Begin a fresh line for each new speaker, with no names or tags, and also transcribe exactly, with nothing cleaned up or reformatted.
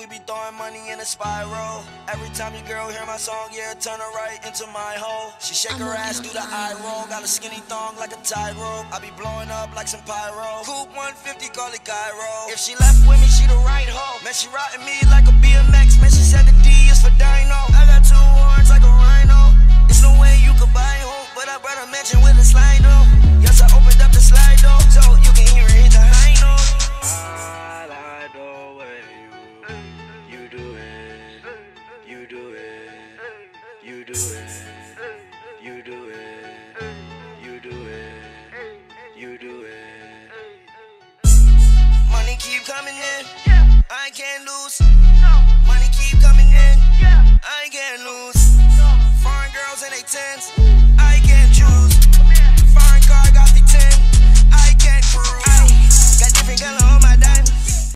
be throwing money in a spiral. Every time your girl hear my song, yeah, turn her right into my hoe. She shake her ass, do the eye roll. Got a skinny thong like a tightrope. I be blowing up like some pyro. Coupe one fifty, call it Cairo. If she left with me, she the right hoe. Man, she riding me like a B M X. Man, she said the D is for Dino. I got two horns like a rhino. There's no way you could buy hope, but I brought a mansion with a slide though. Yes, I opened up the slide though, so you can hear it hit the high note. I like the way you, you do it, you do it, you do it, you do it, you do it, you do it. Money keep coming in, I can't lose. Money keep coming in, I can't lose. Foreign girls in they tens,